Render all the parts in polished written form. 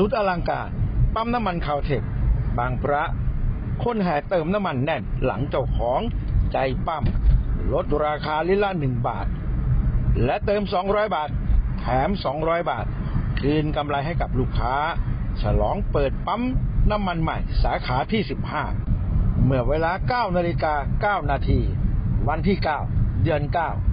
สุดอลังการปั๊มน้ำมันคาวเทคบางพระคนแห่เติมน้ำมันแน่นหลังเจ้าของใจปั้มลดราคาลิตรละ1 บาทและเติม200 บาทแถม200 บาทคืนกำไรให้กับลูกค้าฉลองเปิดปั๊มน้ำมันใหม่สาขาที่15เมื่อเวลา 9:09 นาทีวันที่9เดือน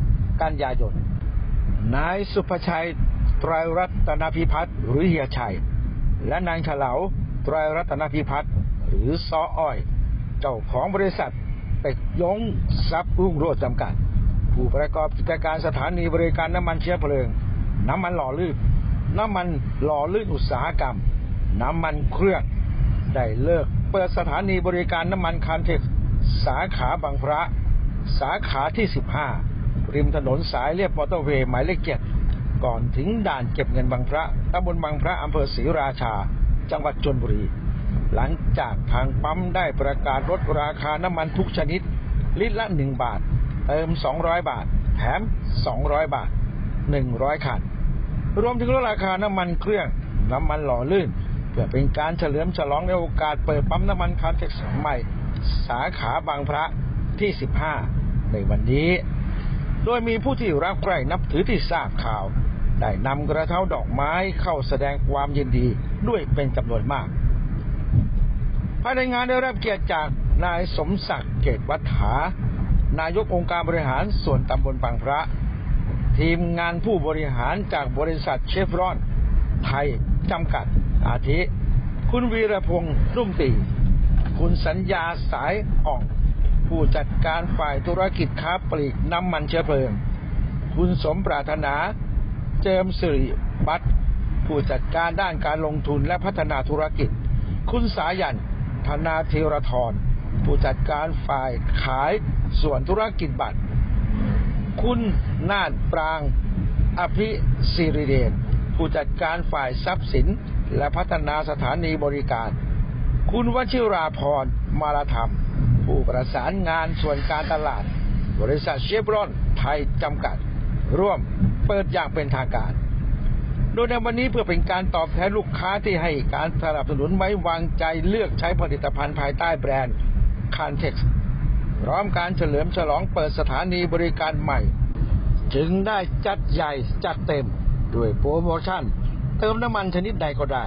9กันยายนนายสุภชัยไตรรัตนพิพัฒน์หรือเฮียชัยและนางเฉลาไตรรัตนพิพัฒน์หรือซ้ออ้อยเจ้าของบริษัทเป็กยงทรัพย์รุ่งโรจน์จำกัดผู้ประกอบกิจการสถานีบริการน้ำมันเชื้อเพลิงน้ำมันหล่อลื่นน้ำมันหล่อลื่นอุตสาหกรรมน้ำมันเครื่องได้เลิกเปิดสถานีบริการน้ำมันคานเทคสาขาบางพระสาขาที่15ริมถนนสายเลียบมอเตอร์เวย์หมายเลข7ก่อนถึงด่านเก็บเงินบางพระตำบลบางพระอำเภอศรีราชาจังหวัดชลบุรีหลังจากทางปั๊มได้ประกาศลดราคาน้ำมันทุกชนิดลิตรละ1 บาทเติม200 บาทแถม200 บาท100 คันรวมถึงลดราคาน้ำมันเครื่องน้ำมันหล่อลื่นเพื่อเป็นการเฉลิมฉลองในโอกาสเปิดปั๊มน้ำมันคานเทคใหม่สาขาบางพระที่15ในวันนี้โดยมีผู้ที่รักใคร่นับถือที่ทราบข่าวได้นำกระเช้าดอกไม้เข้าแสดงความยินดีด้วยเป็นจำนวนมากภายในงานได้รับเกียรติจากนายสมศักดิ์เกตวัฒานายกองค์การบริหารส่วนตำบลบางพระทีมงานผู้บริหารจากบริษัทเชฟรอนไทยจำกัดอาทิคุณวีรพงษ์รุ่งตีคุณสัญญาสายอ่องผู้จัดการฝ่ายธุรกิจค้าปลีกน้ำมันเชื้อเพลิงคุณสมปรารถนาเจิมสิริบัตรผู้จัดการด้านการลงทุนและพัฒนาธุรกิจคุณสายันธนาเทรธรผู้จัดการฝ่ายขายส่วนธุรกิจบัตรคุณนาฏปรางอภิสิริเดชผู้จัดการฝ่ายทรัพย์สินและพัฒนาสถานีบริการคุณวชิราพรมาลธรรมผู้ประสานงานส่วนการตลาดบริษัทเชฟรอนไทยจำกัดร่วมเปิดอย่างเป็นทางการโดยในวันนี้เพื่อเป็นการตอบแทนลูกค้าที่ให้การสนับสนุนไว้วางใจเลือกใช้ผลิตภัณฑ์ภายใต้แบรนด์คานเทคพร้อมการเฉลิมฉลองเปิดสถานีบริการใหม่จึงได้จัดใหญ่จัดเต็มด้วยโปรโมชั่นเติมน้ำมันชนิดใดก็ได้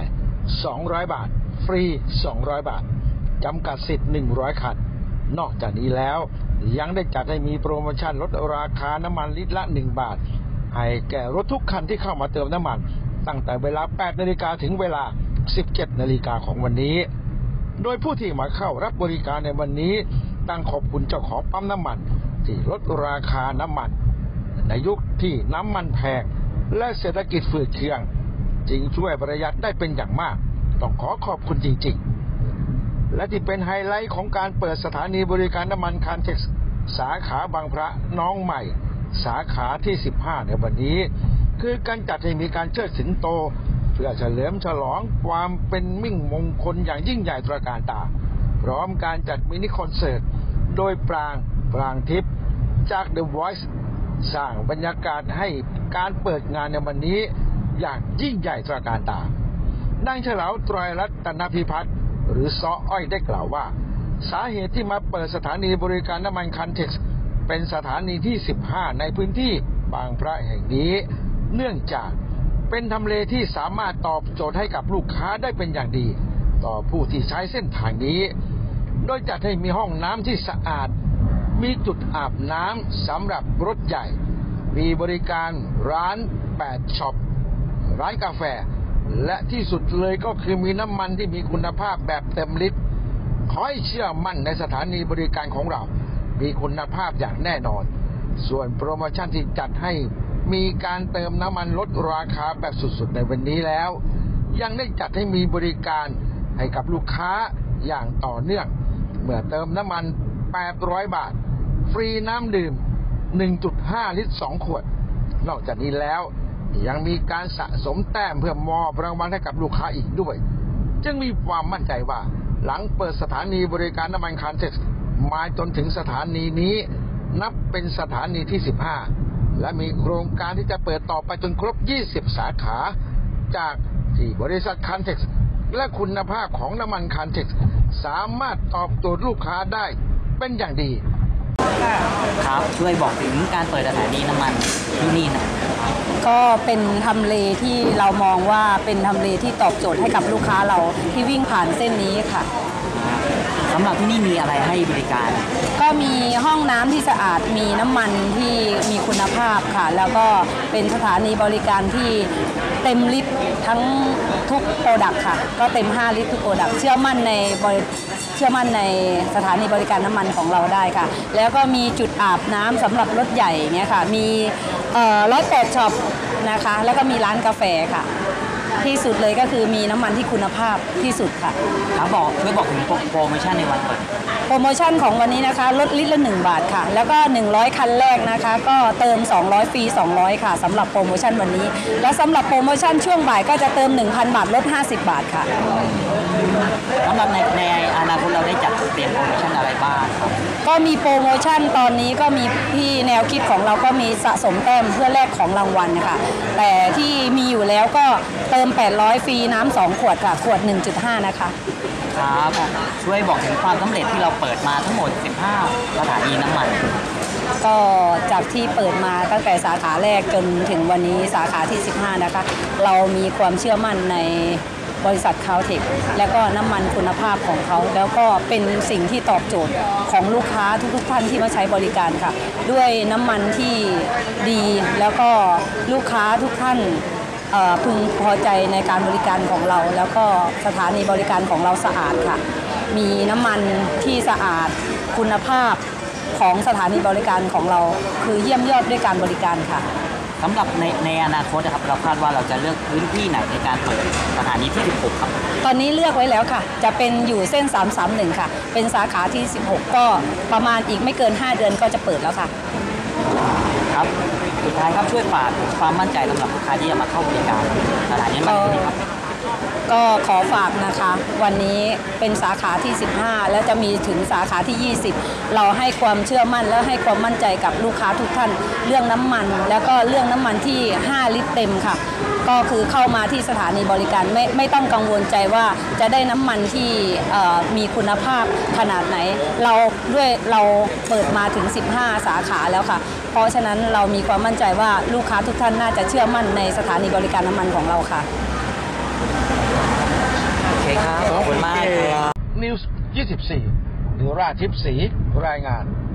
200 บาทฟรี200 บาทจำกัดสิทธิ์100 คันนอกจากนี้แล้วยังได้จัดให้มีโปรโมชั่นลดราคาน้ำมันลิตรละ1 บาทให้แก่รถทุกคันที่เข้ามาเติมน้ำมันตั้งแต่เวลา 8 นาฬิกาถึงเวลา 17 นาฬิกาของวันนี้โดยผู้ที่มาเข้ารับบริการในวันนี้ตั้งขอบคุณเจ้าของปั๊มน้ำมันที่ลดราคาน้ำมันในยุคที่น้ำมันแพงและเศรษฐกิจฝืดเคืองจึงช่วยประหยัดได้เป็นอย่างมากต้องขอบคุณจริงๆและที่เป็นไฮไลท์ของการเปิดสถานีบริการน้ำมันคานเทคสาขาบางพระน้องใหม่สาขาที่15ในวันนี้คือการจัดให้มีการเชิดสิงโตเพื่อเฉลิมฉลองความเป็นมิ่งมงคลอย่างยิ่งใหญ่ตระการตาพร้อมการจัดมินิคอนเสิร์ตโดยปรางทิพย์จาก The Voice สร้างบรรยากาศให้การเปิดงานในวันนี้อย่างยิ่งใหญ่ตระการตานางเฉลาไตรรัตนพิพัฒน์หรือซ้ออ้อยได้กล่าวว่าสาเหตุที่มาเปิดสถานีบริการน้ำมันคานเทคเป็นสถานีที่15ในพื้นที่บางพระแห่งนี้เนื่องจากเป็นทำเลที่สามารถตอบโจทย์ให้กับลูกค้าได้เป็นอย่างดีต่อผู้ที่ใช้เส้นทางนี้โดยจัดให้มีห้องน้ำที่สะอาดมีจุดอาบน้ำสำหรับรถใหญ่มีบริการร้าน8ช็อปร้านกาแฟและที่สุดเลยก็คือมีน้ำมันที่มีคุณภาพแบบเต็มลิตรขอให้เชื่อมั่นในสถานีบริการของเรามีคุณภาพอย่างแน่นอนส่วนโปรโมชั่นที่จัดให้มีการเติมน้ำมันลดราคาแบบสุดๆในวันนี้แล้วยังได้จัดให้มีบริการให้กับลูกค้าอย่างต่อเนื่องเมื่อเติมน้ำมัน800 บาทฟรีน้ำดื่ม 1.5 ลิตร2 ขวดนอกจากนี้แล้วยังมีการสะสมแต้มเพื่อมอบรางวัลให้กับลูกค้าอีกด้วยจึงมีความมั่นใจว่าหลังเปิดสถานีบริการน้ำมันคานเทคมาจนถึงสถานีนี้นับเป็นสถานีที่15และมีโครงการที่จะเปิดต่อไปจนครบ20 สาขาจากที่บริษัทคันเท็กซ์และคุณภาพของน้ำมันคันเท็กซ์สามารถตอบโจทย์ลูกค้าได้เป็นอย่างดีครับช่วยบอกถึงการเปิดสถานีน้ำมันที่นี่นะก็เป็นทำเลที่เรามองว่าเป็นทำเลที่ตอบโจทย์ให้กับลูกค้าเราที่วิ่งผ่านเส้นนี้ค่ะสำหรับที่นี่มีอะไรให้บริการก็มีห้องน้ำที่สะอาดมีน้ำมันที่มีคุณภาพค่ะแล้วก็เป็นสถานีบริการที่เต็มลิตรทั้งทุกโปรดักต์ค่ะก็เต็ม5ลิตรทุกโปรดักต์เชื่อมั่นในสถานีบริการน้ำมันของเราได้ค่ะแล้วก็มีจุดอาบน้ำสำหรับรถใหญ่เงี้ยค่ะมี108ช็อปนะคะแล้วก็มีร้านกาแฟค่ะที่สุดเลยก็คือมีน้ำมันที่คุณภาพที่สุดค่ะครับช่วยบอกถึงโปรโมชั่นในวันเปิดโปรโมชั่นของวันนี้นะคะลดลิตรละ1 บาทค่ะแล้วก็100คันแรกนะคะก็เติม200ฟรี200ค่ะสำหรับโปรโมชั่นวันนี้และสำหรับโปรโมชั่นช่วงบ่ายก็จะเติม 1,000 บาทลด50 บาทค่ะสำหรับในอนาคตเราได้จัดเตรียมโปรโมชั่นอะไรบ้างครับก็มีโปรโมชั่นตอนนี้ก็มีที่แนวคิดของเราก็มีสะสมแต้มเพื่อแลกของรางวัลนะคะแต่ที่มีอยู่แล้วก็เติม800ฟรีน้ำ2 ขวดค่ะขวด 1.5 นะคะครับช่วยบอกถึงความสำเร็จที่เราเปิดมาทั้งหมด15สถานีน้ำมันก็จากที่เปิดมาตั้งแต่สาขาแรกจนถึงวันนี้สาขาที่15นะคะเรามีความเชื่อมั่นในบริษัทคาวเทคและก็น้ำมันคุณภาพของเขาแล้วก็เป็นสิ่งที่ตอบโจทย์ของลูกค้าทุกท่านที่มาใช้บริการค่ะด้วยน้ำมันที่ดีแล้วก็ลูกค้าทุกท่านพึงพอใจในการบริการของเราแล้วก็สถานีบริการของเราสะอาดค่ะมีน้ำมันที่สะอาดคุณภาพของสถานีบริการของเราคือเยี่ยมยอดด้วยการบริการค่ะสำหรับในอนาคตนะครับเราคาดว่าเราจะเลือกพื้นที่ไหนในการเปิดสถานีที่16ครับตอนนี้เลือกไว้แล้วค่ะจะเป็นอยู่เส้น331ค่ะเป็นสาขาที่16ก็ประมาณอีกไม่เกิน5 เดือนก็จะเปิดแล้วค่ะครับสุดท้ายครับช่วยฝากความมั่นใจสำหรับลูกค้าที่จะมาเข้าบริการสถานีน้ำมันนี้ครับก็ขอฝากนะคะวันนี้เป็นสาขาที่15และจะมีถึงสาขาที่20เราให้ความเชื่อมั่นและให้ความมั่นใจกับลูกค้าทุกท่านเรื่องน้ำมันแล้วก็เรื่องน้ำมันที่5 ลิตรเต็มค่ะก็คือเข้ามาที่สถานีบริการไม่ต้องกังวลใจว่าจะได้น้ำมันที่มีคุณภาพขนาดไหนเราเปิดมาถึง15สาขาแล้วค่ะเพราะฉะนั้นเรามีความมั่นใจว่าลูกค้าทุกท่านน่าจะเชื่อมั่นในสถานีบริการน้ำมันของเราค่ะโอเคครับขอบคุณมากนิวส์24นิราทิพย์ศรีรายงาน